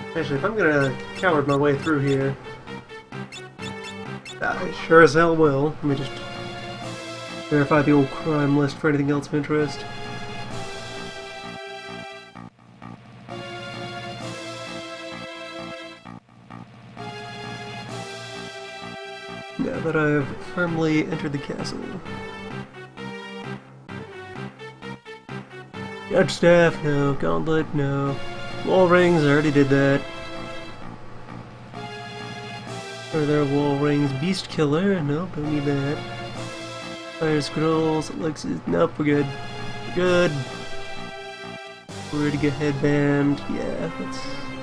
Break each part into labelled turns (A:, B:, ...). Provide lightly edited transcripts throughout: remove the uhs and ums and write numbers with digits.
A: Actually, if I'm gonna coward my way through here, I sure as hell will. Let me just verify the old crime list for anything else of interest. Now that I have firmly entered the castle. Judge staff, no. Gauntlet, no. Wall rings, I already did that. Are there wall rings? Beast killer, nope, don't need that. Fire scrolls, elixirs, nope, we're good. We're good. Where to get headband? Yeah, let's.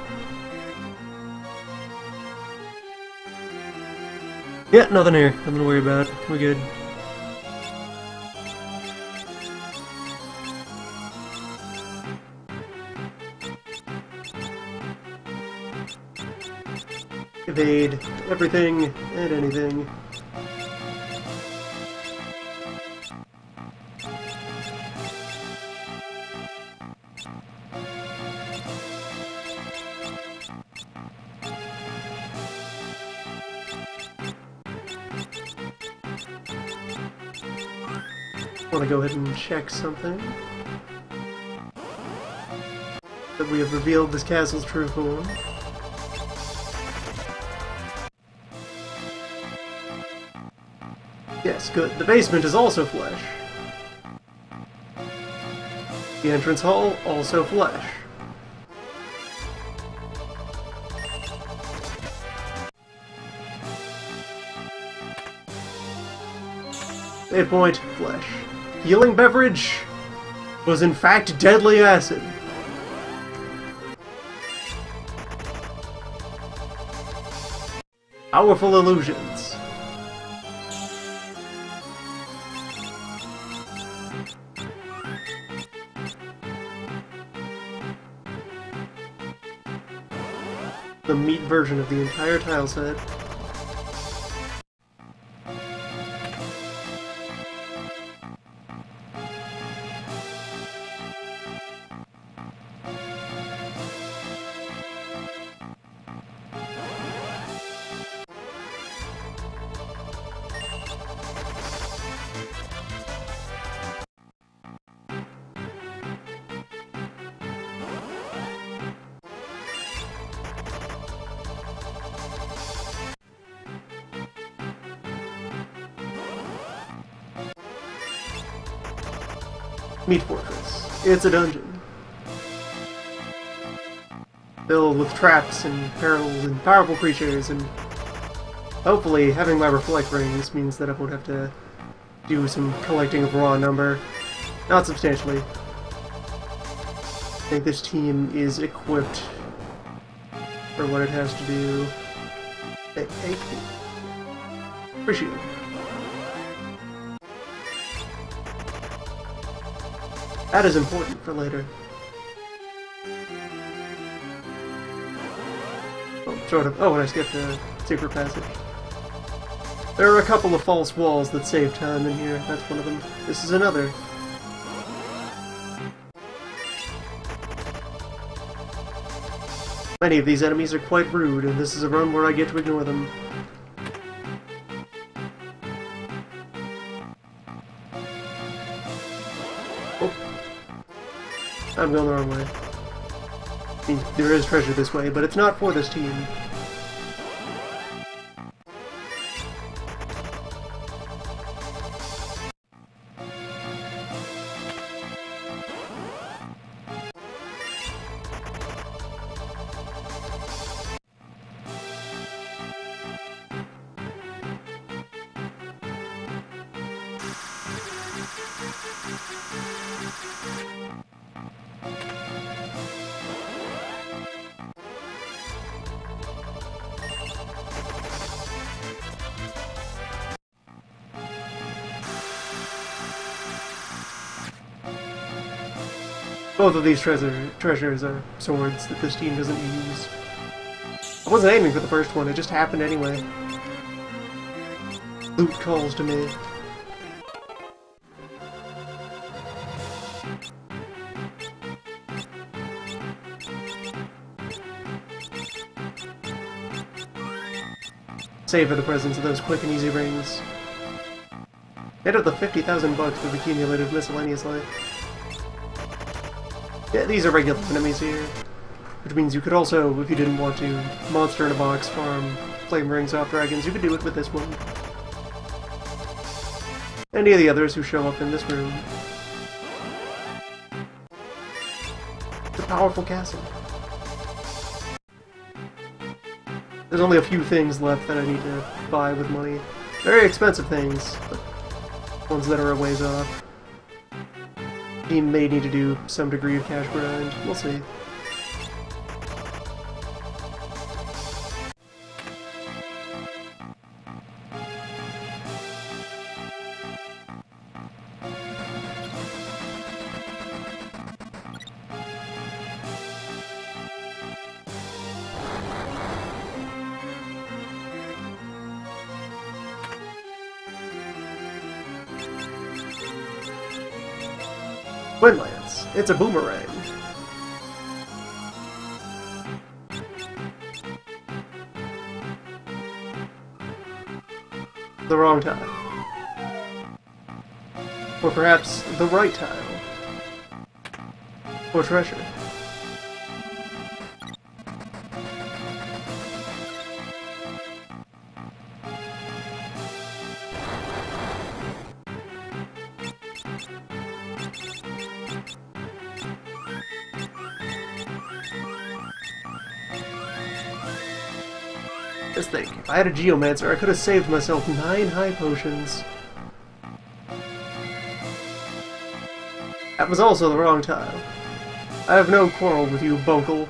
A: Yeah, nothing here. Nothing to worry about. We're good. Evade everything and anything. I want to go ahead and check something. That we have revealed this castle's true form. Yes, good. The basement is also flesh. The entrance hall, also flesh. Save point, flesh. Healing beverage was in fact deadly acid. Powerful illusions. The meat version of the entire tile set. Meat Fortress. It's a dungeon. Filled with traps and perils and powerful creatures, and hopefully having my reflect rings means that I won't have to do some collecting of raw number. Not substantially. I think this team is equipped for what it has to do. Hey. Appreciate it. That is important for later. Oh, sort of. Oh, and I skipped the secret passage. There are a couple of false walls that save time in here. That's one of them. This is another. Many of these enemies are quite rude, and this is a run where I get to ignore them. I'm going the wrong way. I mean, there is treasure this way, but it's not for this team. Both of these treasures are swords that this team doesn't use. I wasn't aiming for the first one, it just happened anyway. Loot calls to me. savor the presence of those quick and easy rings. Hit of the 50,000 bucks we've accumulated miscellaneous life. Yeah, these are regular enemies here. Which means you could also, if you didn't want to, monster in a box farm flame rings off dragons, you could do it with this one. Any of the others who show up in this room. It's a powerful castle. There's only a few things left that I need to buy with money. Very expensive things, but ones that are a ways off. He may need to do some degree of cash grind. We'll see. Twin Lance. It's a boomerang. The wrong tile. Or perhaps the right tile. Or treasure. Just think, if I had a Geomancer, I could have saved myself 9 high potions. That was also the wrong tile. I have no quarrel with you, Buncle.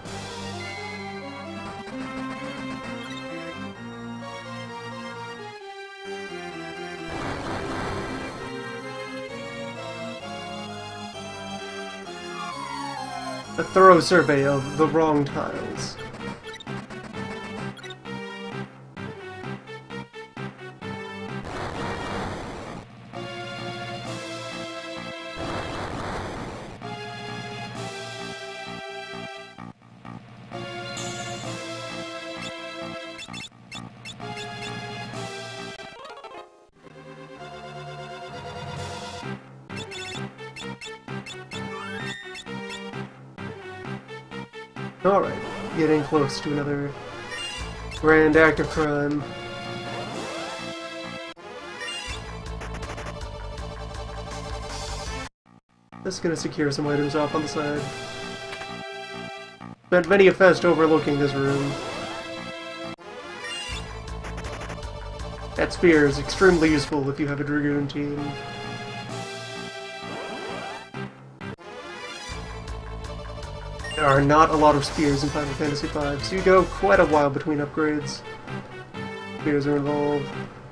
A: A thorough survey of the wrong tiles. Alright, getting close to another grand act of crime. Just gonna secure some items off on the side. Spent many a fest overlooking this room. That spear is extremely useful if you have a Dragoon team. There are not a lot of spears in Final Fantasy V, so you go quite a while between upgrades. Spears are involved.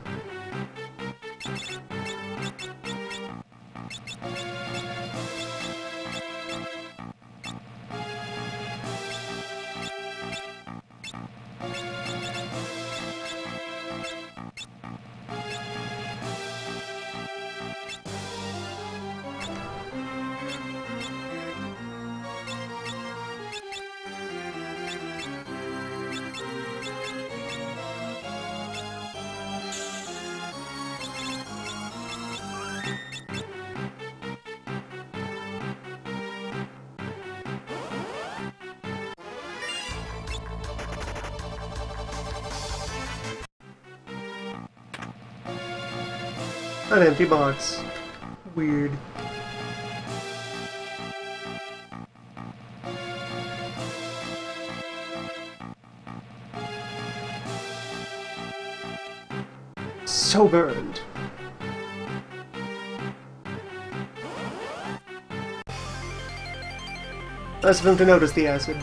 A: An empty box. Weird. So burned. Nice of him to notice the acid.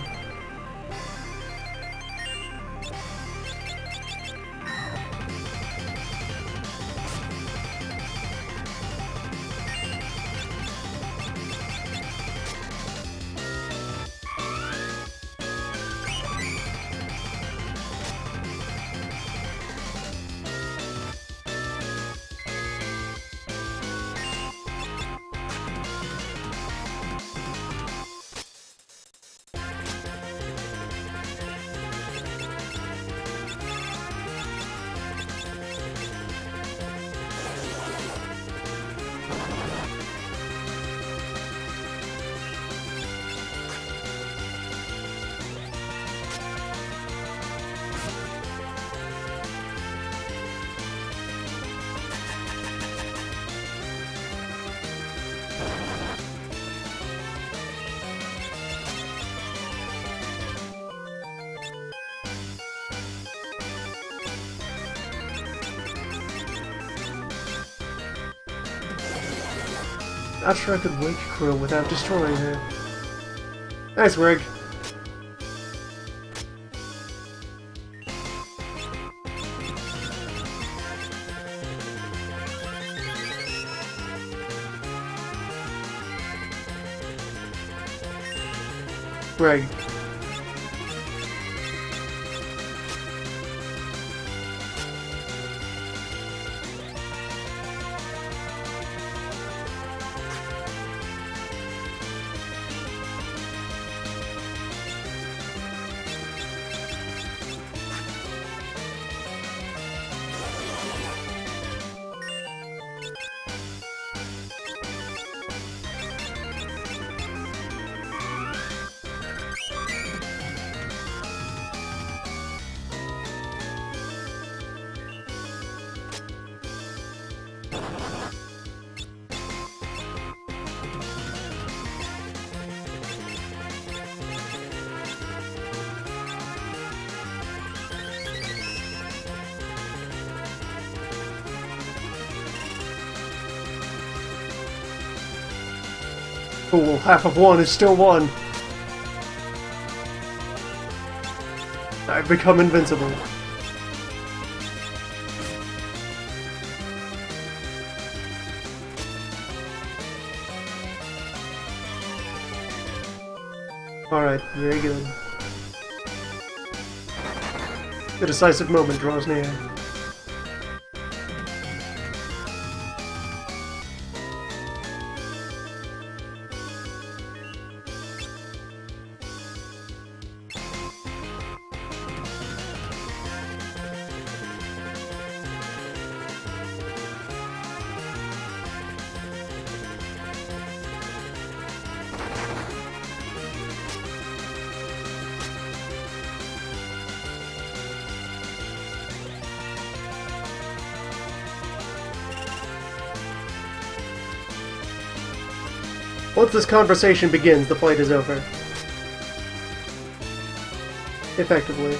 A: Not sure I could wake Krill without destroying her. Nice, Rig. Greg. Cool, half of one is still one. I've become invincible. Alright, very good. The decisive moment draws near. Once this conversation begins, the fight is over. Effectively.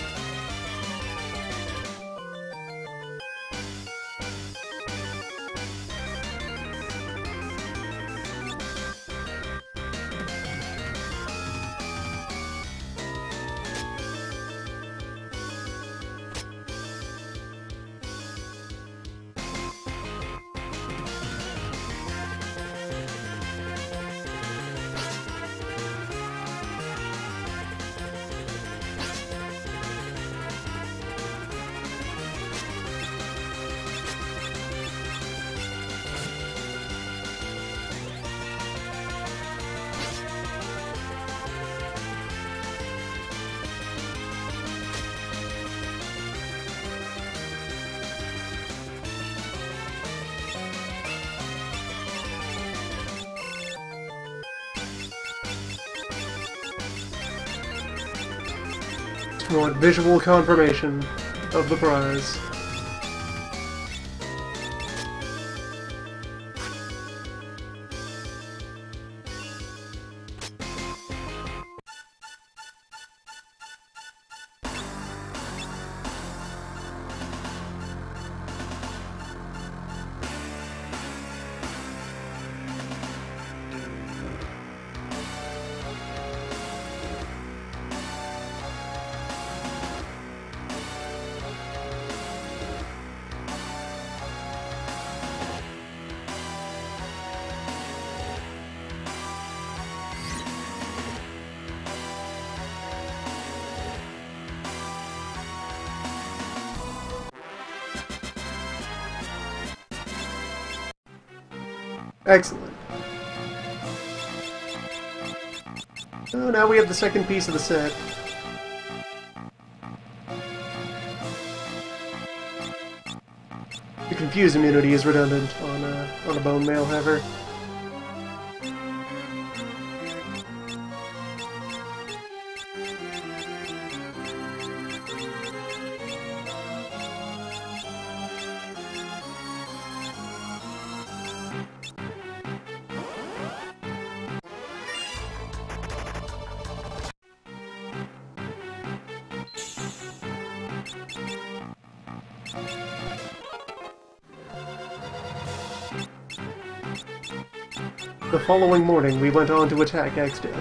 A: Want visual confirmation of the prize. Excellent. So now we have the second piece of the set. The confuse immunity is redundant on a bone mail haver. The following morning, we went on to attack Exdeath.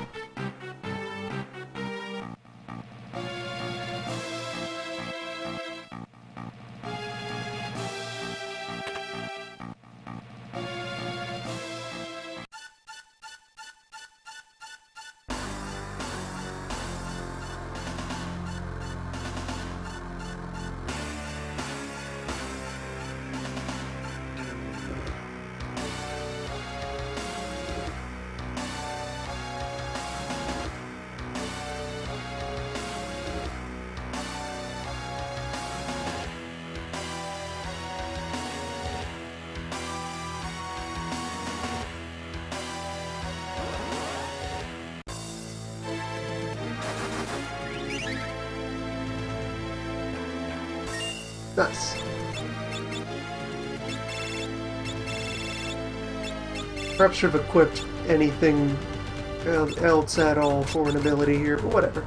A: Nice. Perhaps should have equipped anything else at all for an ability here, but whatever.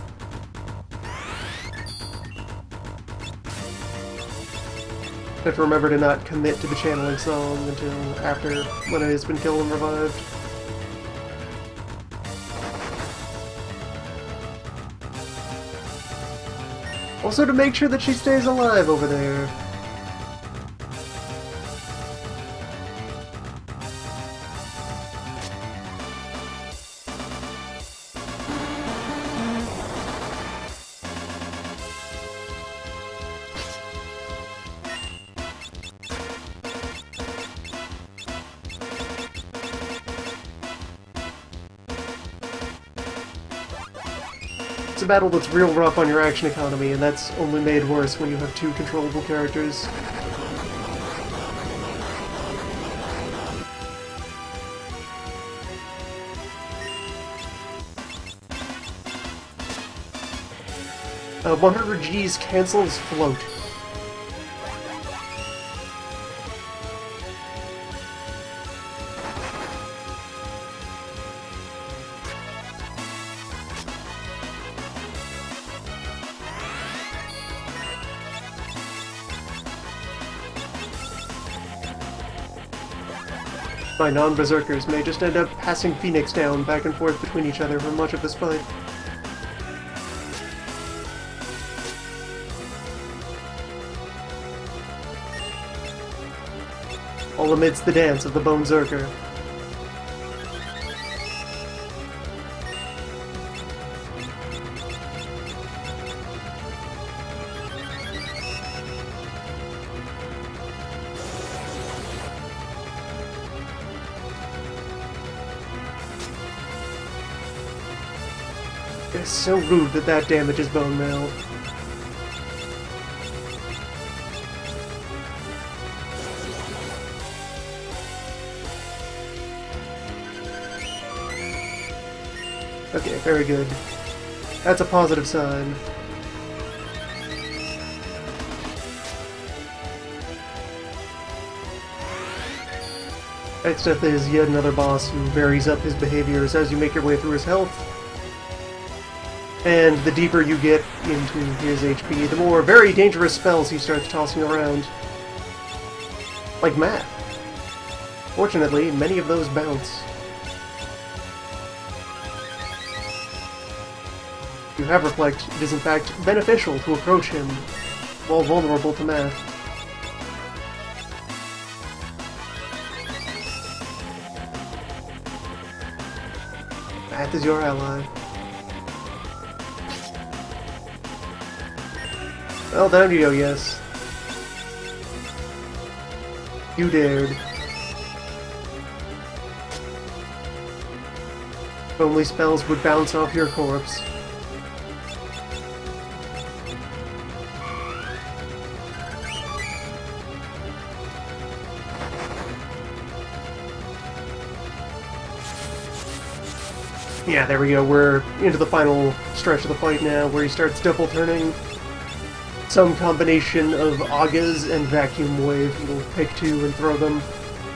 A: Have to remember to not commit to the channeling song until after when it has been killed and revived. Also to make sure that she stays alive over there. It's a battle that's real rough on your action economy, and that's only made worse when you have two controllable characters. Uh, 100 G's cancels float. My non-berserkers may just end up passing Phoenix down back and forth between each other for much of this fight. All amidst the dance of the Bone Zerker. It's so rude that that damages bone mail. Okay, very good. That's a positive sign. Exdeath is yet another boss who varies up his behaviors as you make your way through his health. And the deeper you get into his HP, the more very dangerous spells he starts tossing around. Like math. Fortunately, many of those bounce. If you have Reflect, it is in fact beneficial to approach him while vulnerable to math. Math is your ally. Well, down you go, yes. You dared. If only spells would bounce off your corpse. Yeah, there we go. We're into the final stretch of the fight now, where he starts double turning. Some combination of Agas and Vacuum Wave. You'll pick two and throw them.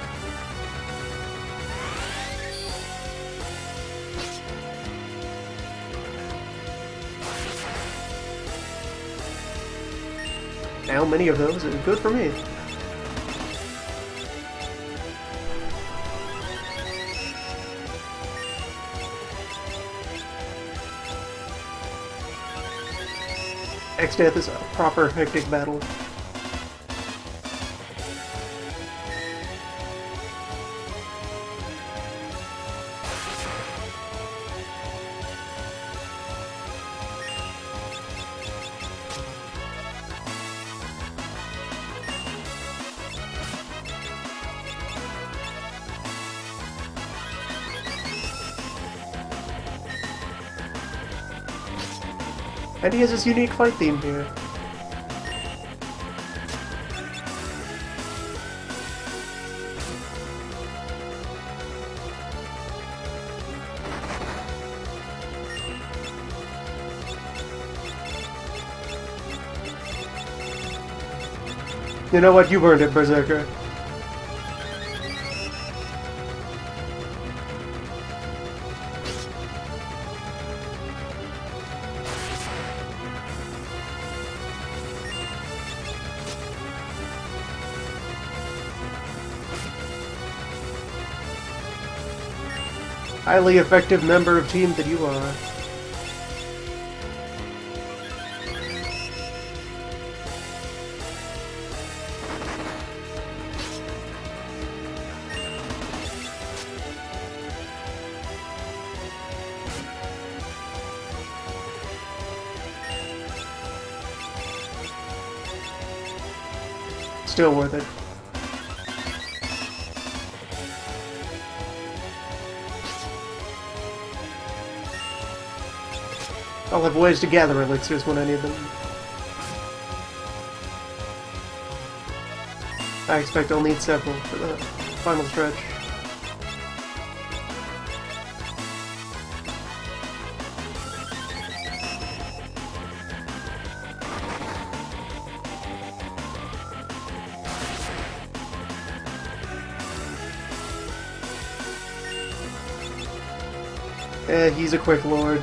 A: How many of those? Good for me. Exdeath is a proper hectic battle. And he has this unique fight theme here. You know what? You burned it, Berserker. Highly effective member of team that you are. Still worth it. I'll have ways to gather elixirs when I need them. I expect I'll need several for the final stretch. He's a quick lord.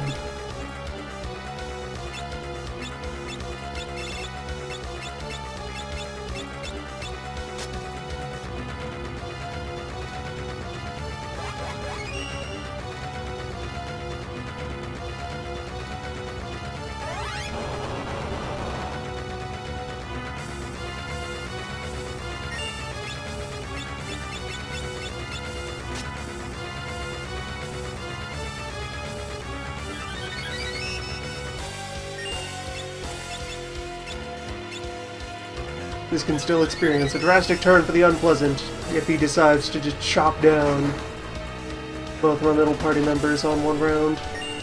A: This can still experience a drastic turn for the unpleasant if he decides to just chop down both my middle party members on one round.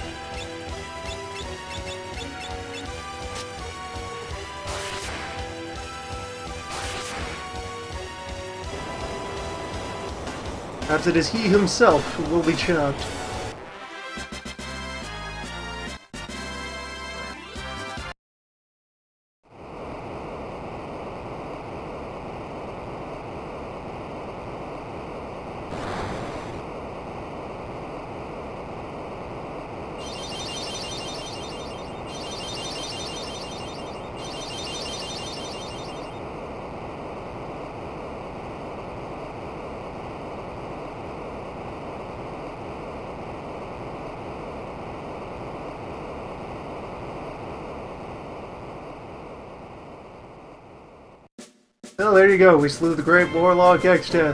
A: Perhaps it is he himself who will be chopped. Well, there you go. We slew the Great Warlock Exdeath.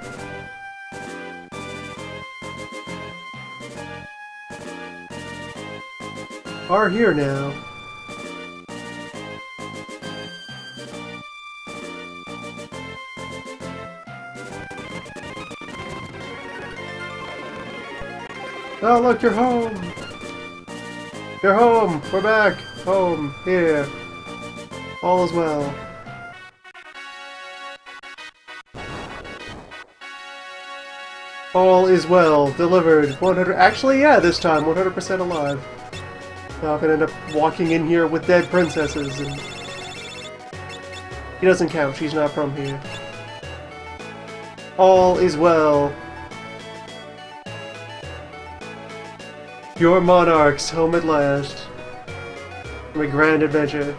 A: Are here now. Oh, look, you're home! You're home! We're back! Home. Here. All is well. All is well. Delivered. 100. Actually, yeah, this time 100% alive. Now I'm gonna end up walking in here with dead princesses, and he doesn't count. She's not from here. All is well. Your monarchs home at last. My grand adventure.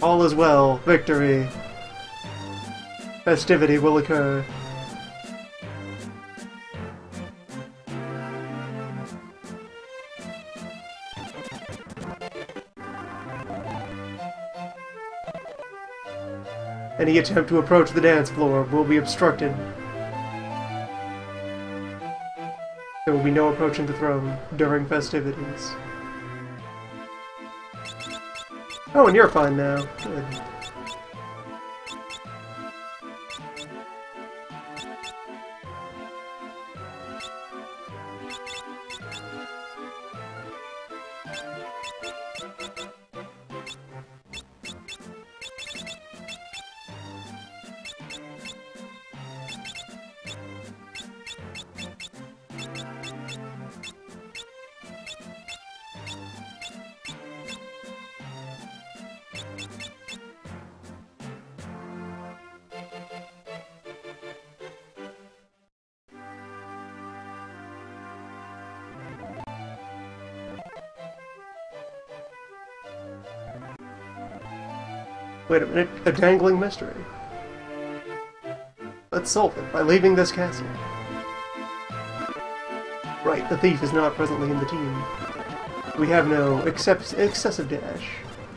A: All is well. Victory. Festivity will occur. Any attempt to approach the dance floor will be obstructed. There will be no approaching the throne during festivities. Oh, and you're fine now. Good. Wait a minute, a dangling mystery. Let's solve it by leaving this castle. Right, the thief is not presently in the team. We have no excessive dash.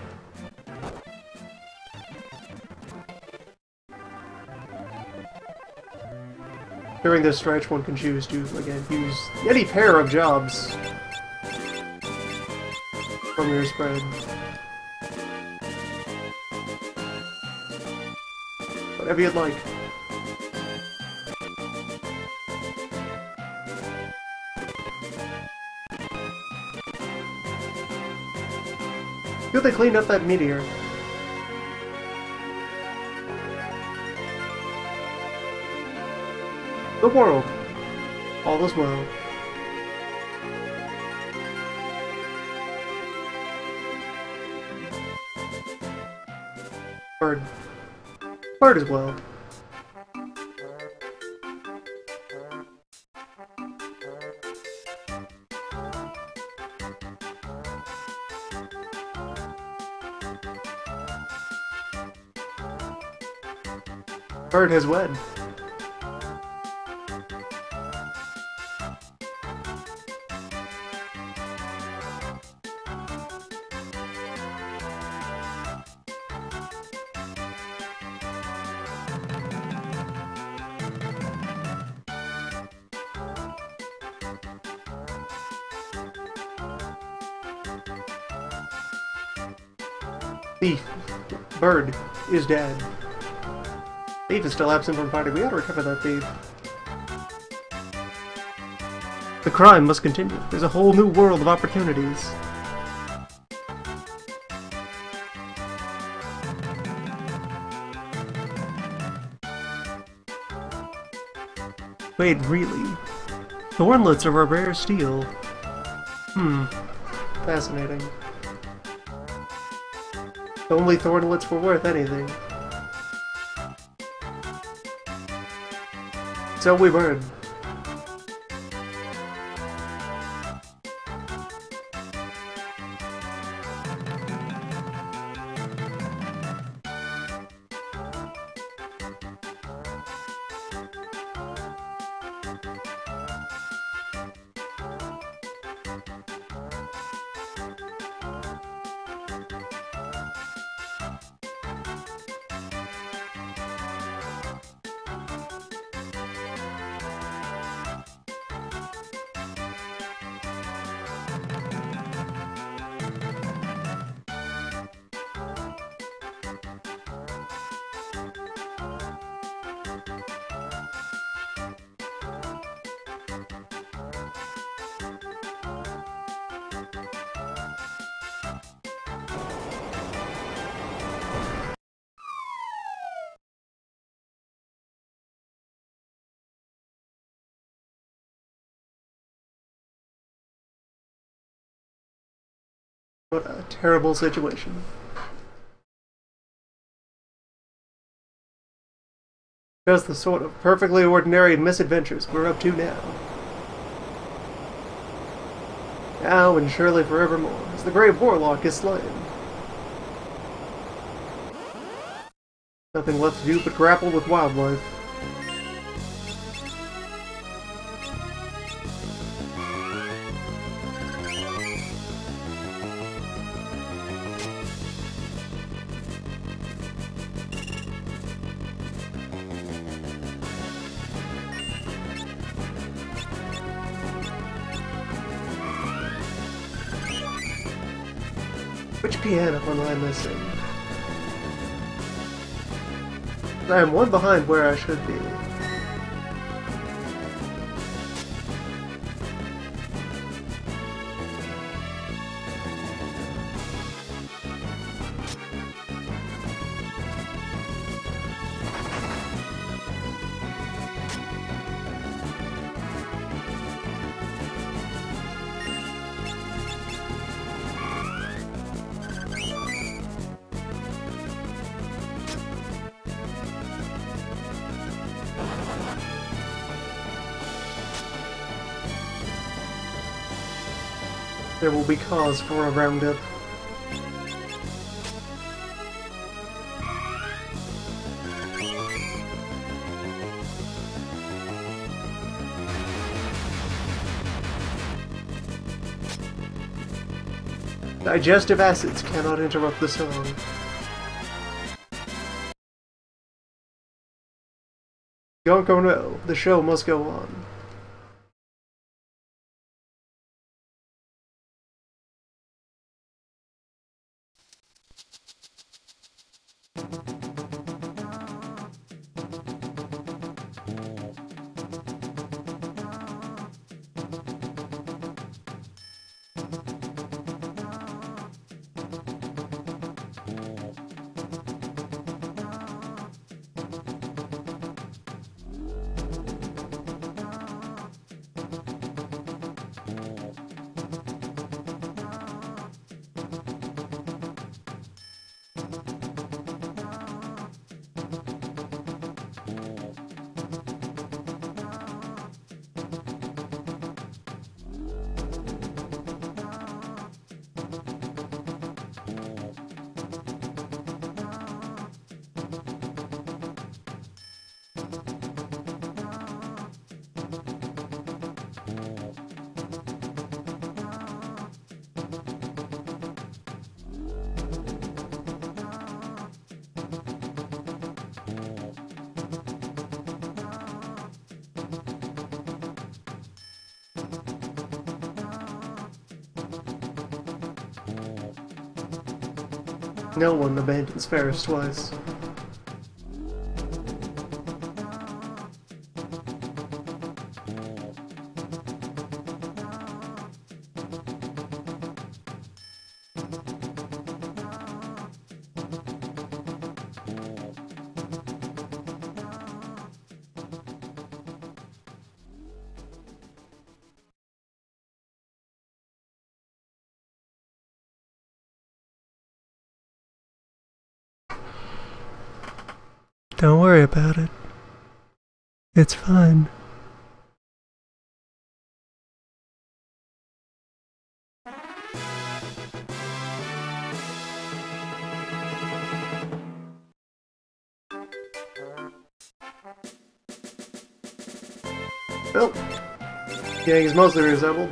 A: During this stretch, one can choose to, again, use any pair of jobs from your spread. Whatever you'd like. Feel they cleaned up that meteor. The world. All is well. Bird. Bird as well. Bird has wed. Thief. Bird is dead. Thief is still absent from party. We gotta recover that thief. The crime must continue. There's a whole new world of opportunities. Wait, really? Thornlets are a rare steel. Fascinating. If only thornlets were worth anything. So we've heard. What a terrible situation. Just the sort of perfectly ordinary misadventures we're up to now. Now and surely forevermore, as the great warlock is slain. Nothing left to do but grapple with wildlife. Which piano am I missing? I am one behind where I should be. There will be cause for a roundup. Digestive acids cannot interrupt the song. Gonko no, the show must go on. No one abandons Ferris twice. Don't worry about it. It's fine. Well, gang is mostly reassembled.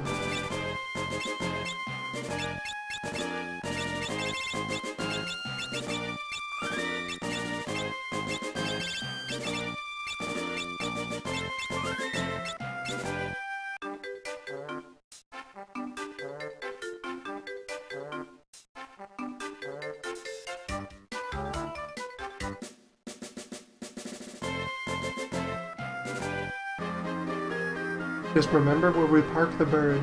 A: Just remember where we parked the bird.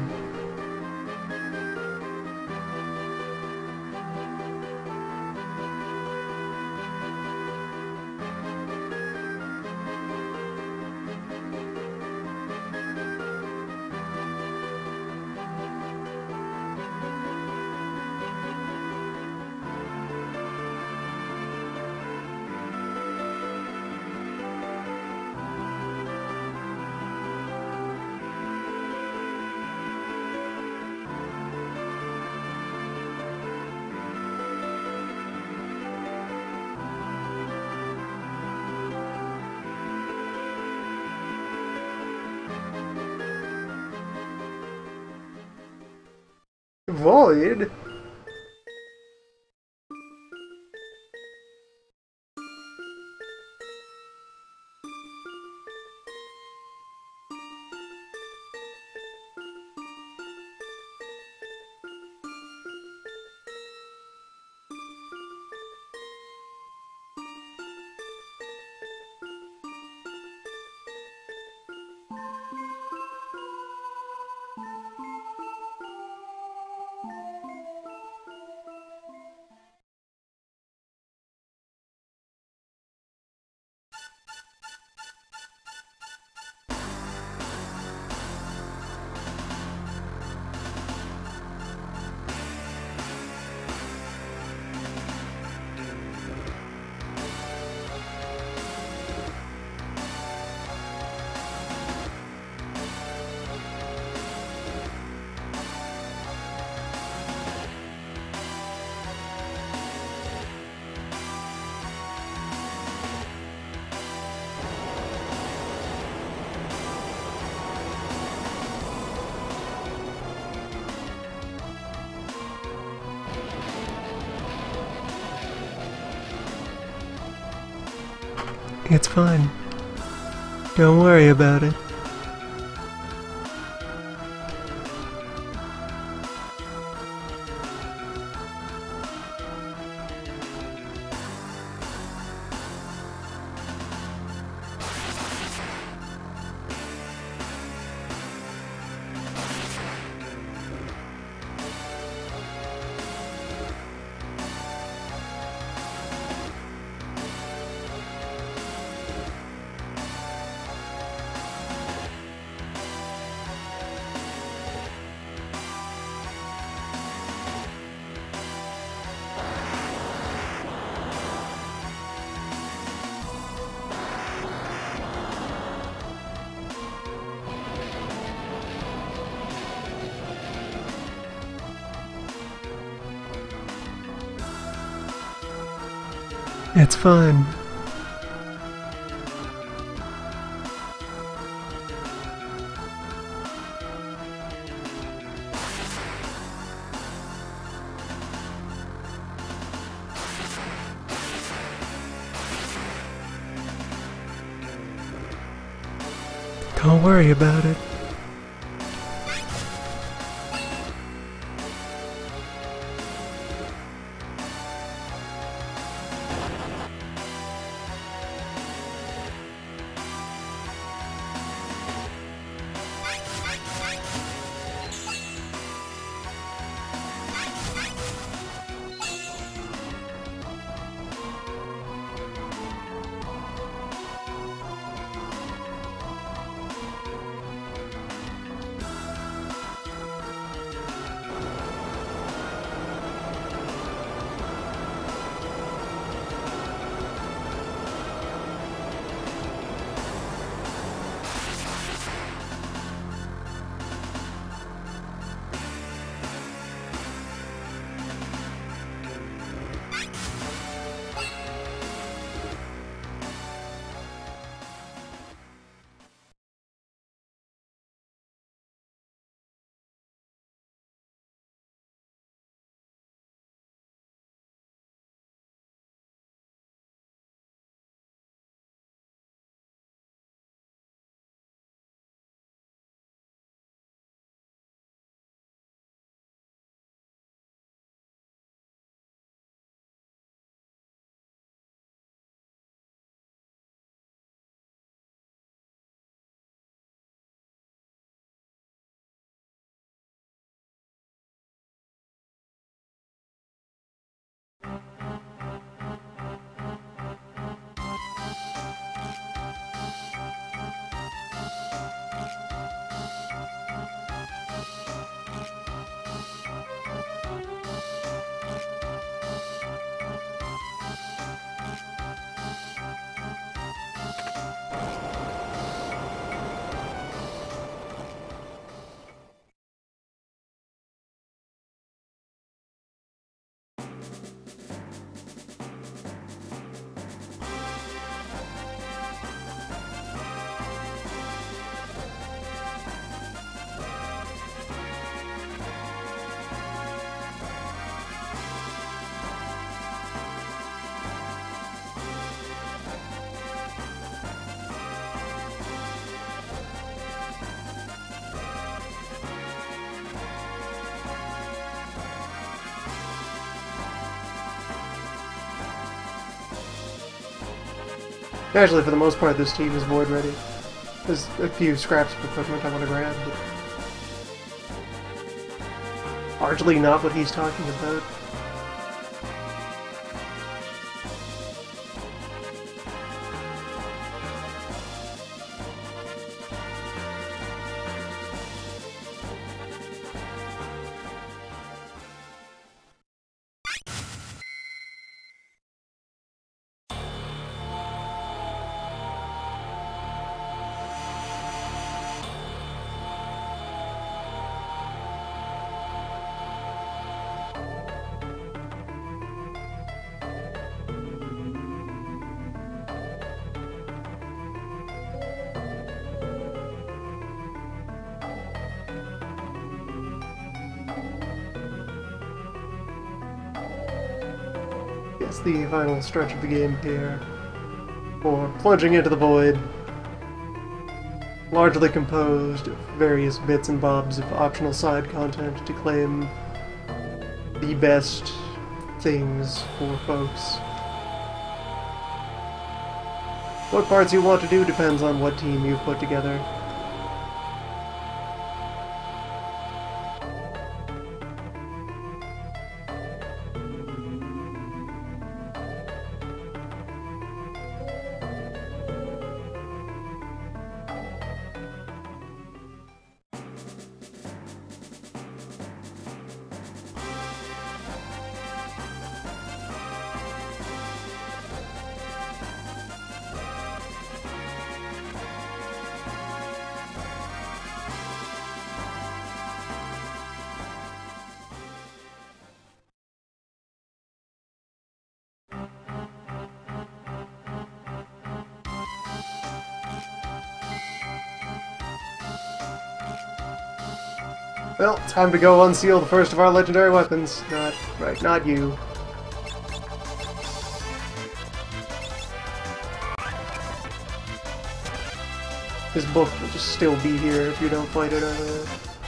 A: Void? It's fine. Don't worry about it. It's fine. Don't worry about it. Actually, for the most part, this team is void ready. There's a few scraps of equipment I want to grab, but largely not what he's talking about. It's the final stretch of the game here, for plunging into the void, largely composed of various bits and bobs of optional side content to claim the best things for folks. What parts you want to do depends on what team you've put together. Well, time to go unseal the first of our legendary weapons. Not you. His book will just still be here if you don't fight it earlier.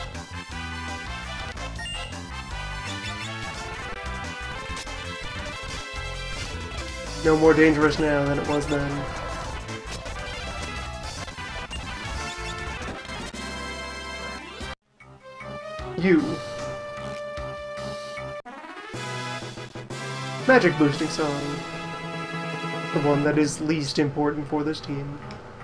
A: No more dangerous now than it was then. You. Magic boosting song. The one that is least important for this team.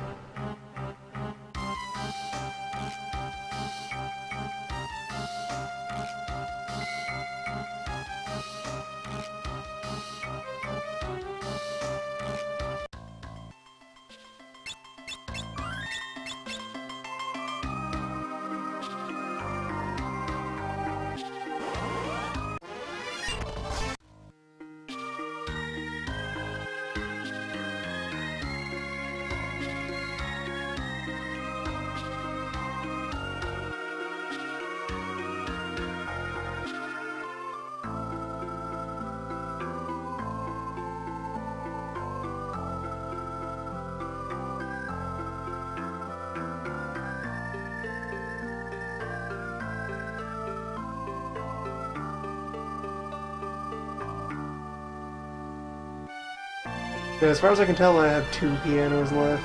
A: Yeah, as far as I can tell, I have 2 pianos left.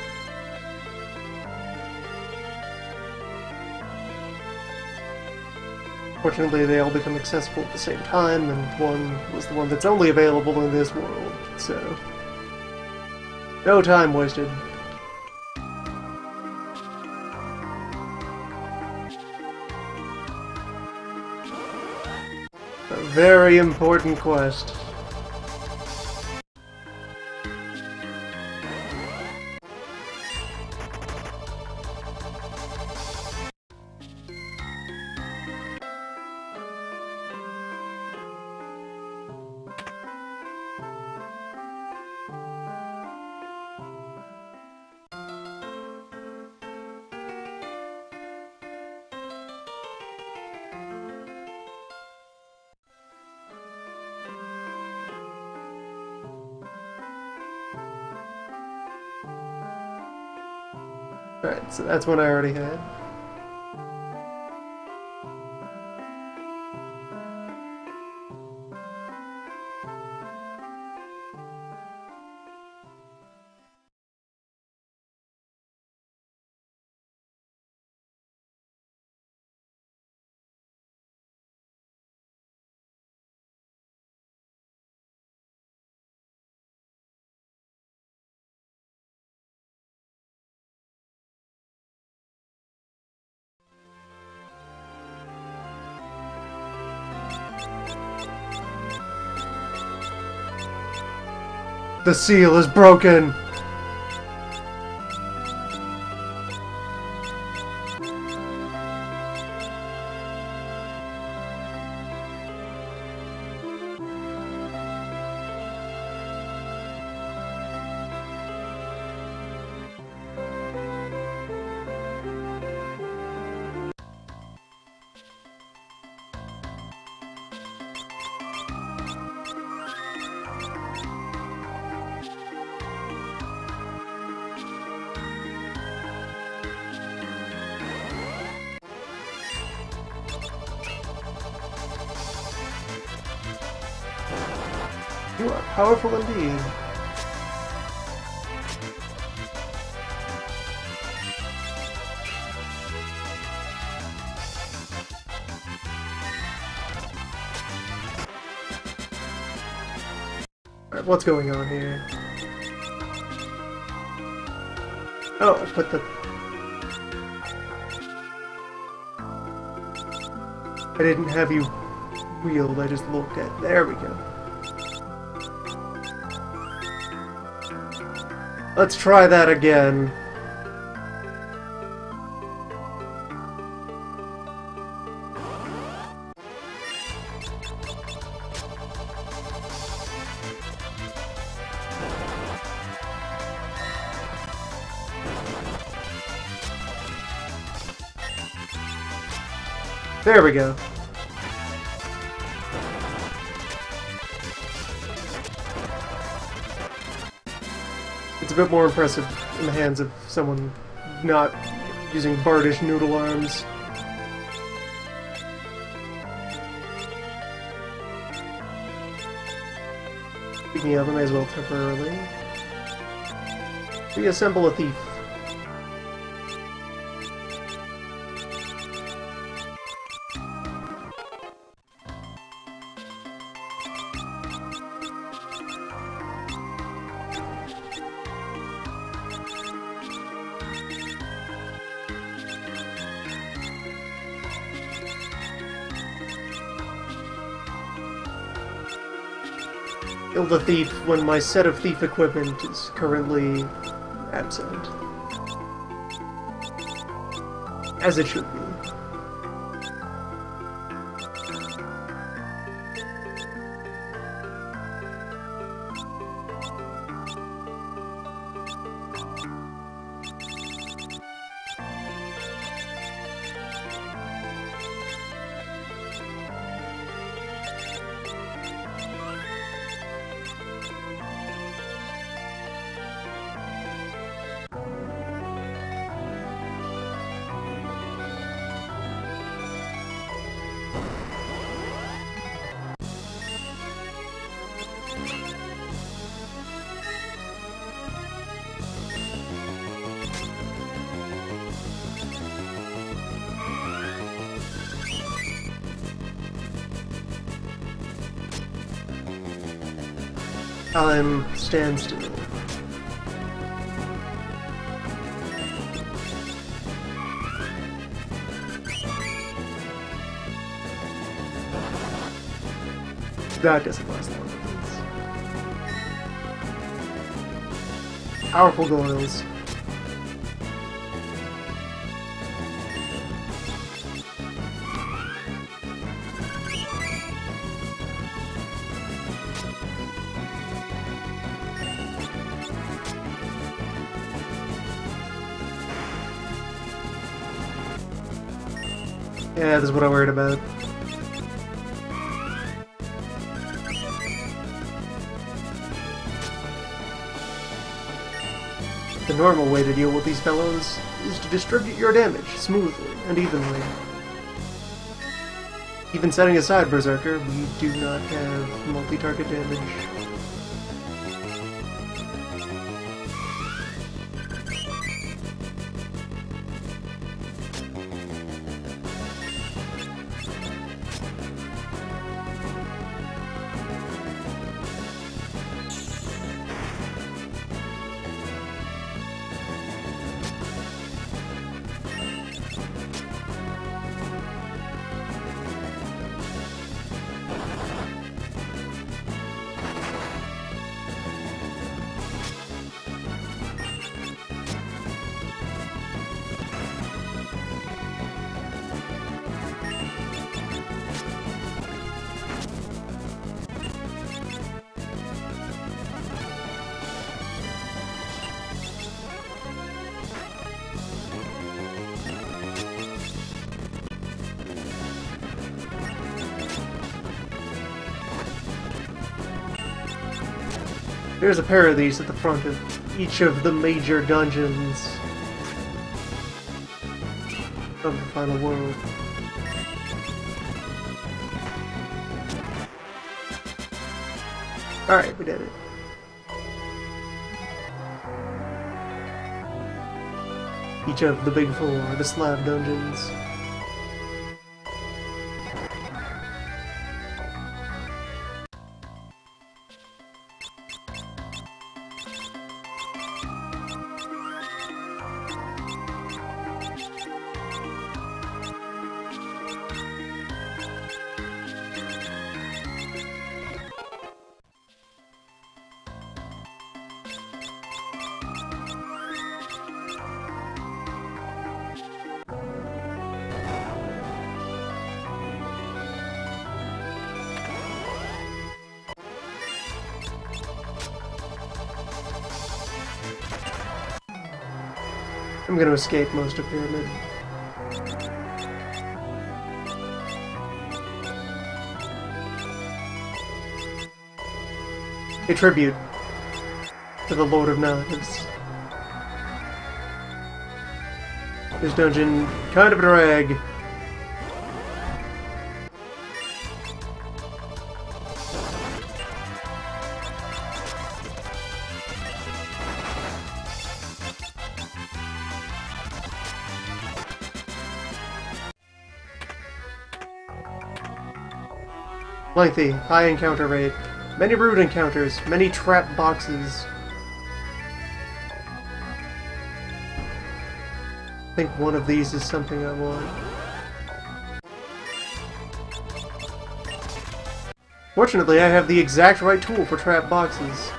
A: Fortunately, they all become accessible at the same time, and one was the one that's only available in this world, so... no time wasted. A very important quest. Alright, so that's one I already had. The seal is broken! You are powerful indeed. Alright, what's going on here? Oh, I put the... I didn't have you wheeled, I just looked at... There we go. Let's try that again. There we go. It's a bit more impressive in the hands of someone not using Bardish noodle arms. Speaking of, I may as well temporarily reassemble a thief. Kill the thief when my set of thief equipment is currently absent. As it should be. Time stands still. That doesn't last long. Powerful goils. Yeah, this is what I'm worried about. The normal way to deal with these fellows is to distribute your damage smoothly and evenly. Even setting aside Berserker, we do not have multi-target damage. There's a pair of these at the front of each of the major dungeons of the final world. Alright, we did it. Each of the big four, the slab dungeons. I'm gonna escape most of Pyramid. A tribute to the Lord of Knives. This dungeon, kind of a drag. Lengthy, high encounter rate, many root encounters, many trap boxes. I think one of these is something I want. Fortunately, I have the exact right tool for trap boxes.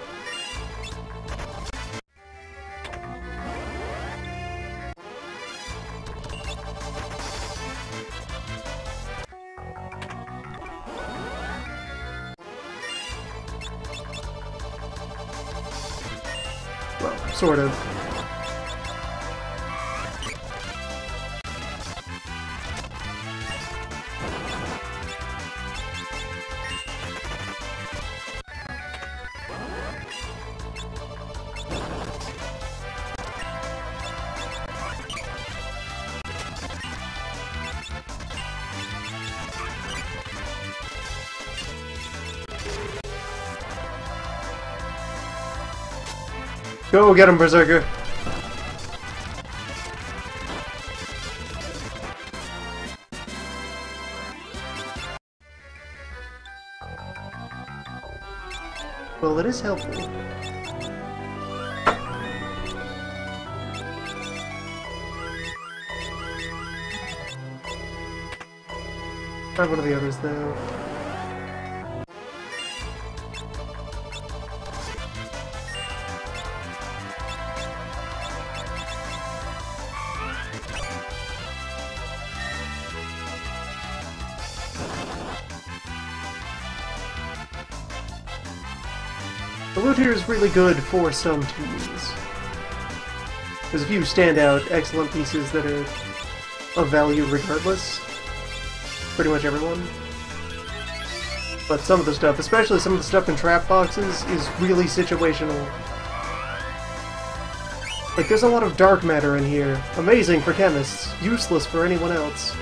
A: Well, sort of. Go get him, Berserker! Well, it is helpful. Try one of the others, though. The loot here is really good for some teams. There's a few standout, excellent pieces that are of value regardless. Pretty much everyone. But some of the stuff, especially some of the stuff in trap boxes, is really situational. Like, there's a lot of dark matter in here. Amazing for chemists, useless for anyone else.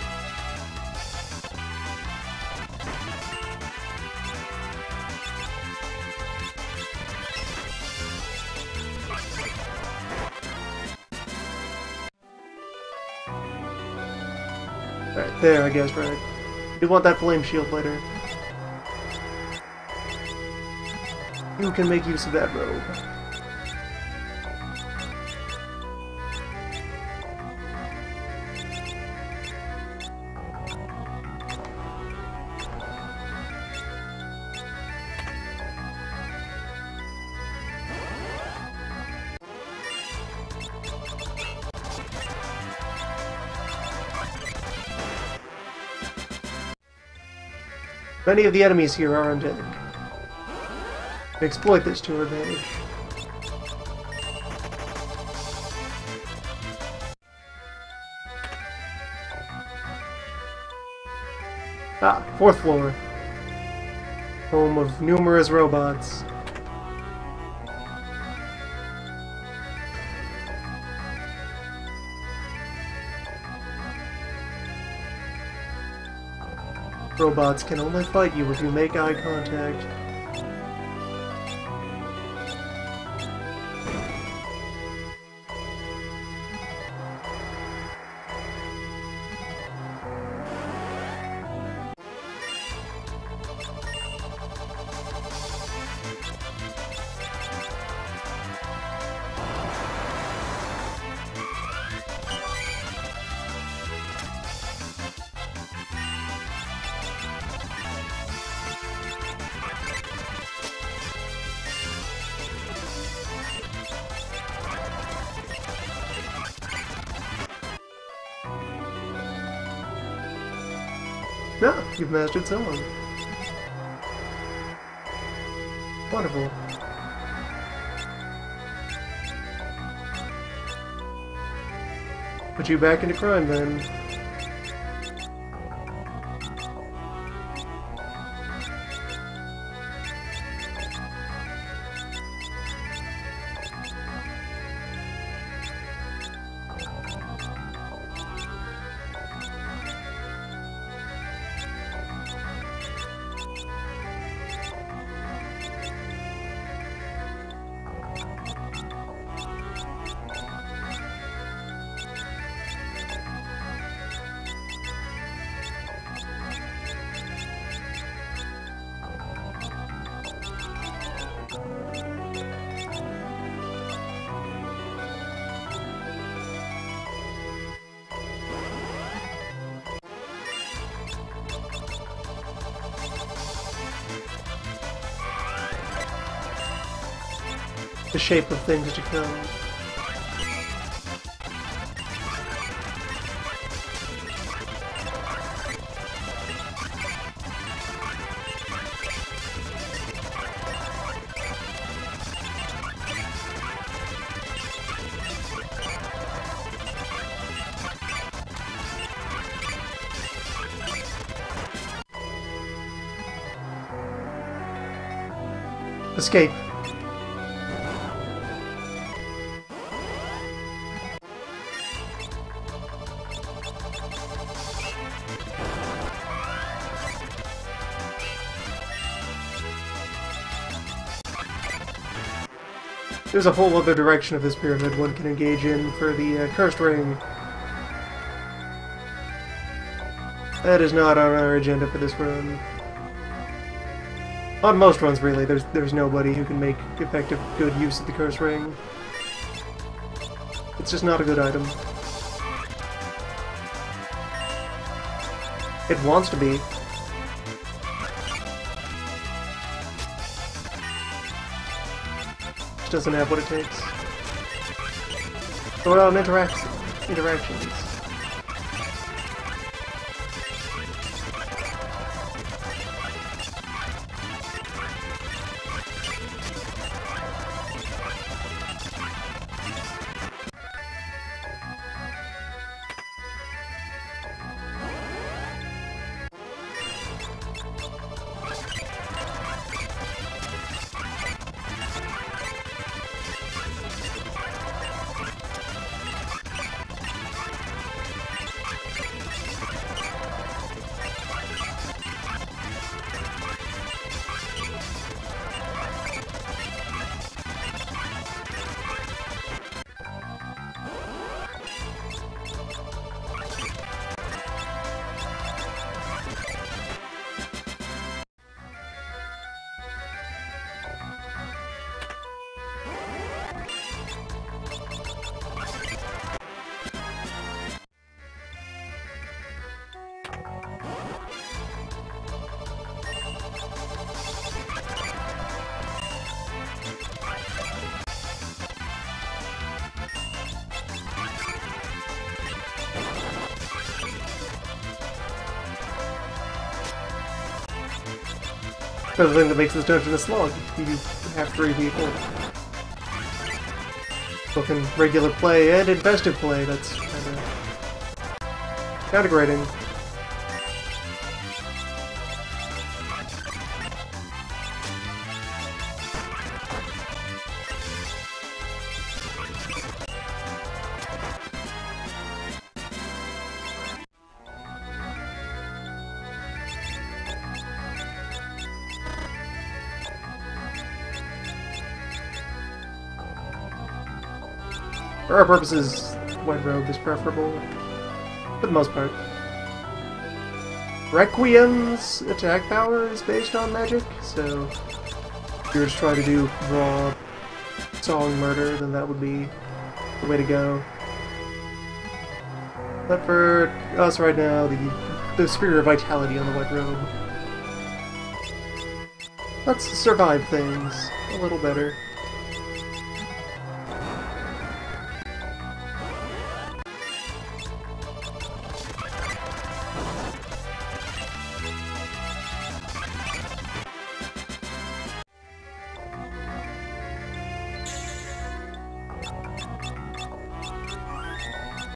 A: Alright, there, I guess, right. You want that flame shield later. You can make use of that robe. Many of the enemies here are undead. Exploit this to our advantage. Ah, 4th floor. Home of numerous robots. Robots can only fight you if you make eye contact. No, you've mastered song. Wonderful. Put you back into crime then. The shape of things to come. Escape. There's a whole other direction of this pyramid one can engage in for the Cursed Ring. That is not on our agenda for this run. On most runs, really, there's nobody who can make effective, good use of the Cursed Ring. It's just not a good item. It wants to be. Just doesn't have what it takes. Go out and interactions. That's the thing that makes this dungeon a slog. You have 3 people. Both in regular play and in festive play, that's kinda grating. For our purposes, White Robe is preferable, for the most part. Requiem's attack power is based on magic, so if you were to try to do raw song murder, then that would be the way to go. But for us right now, the superior vitality on the White Robe. Let's survive things a little better.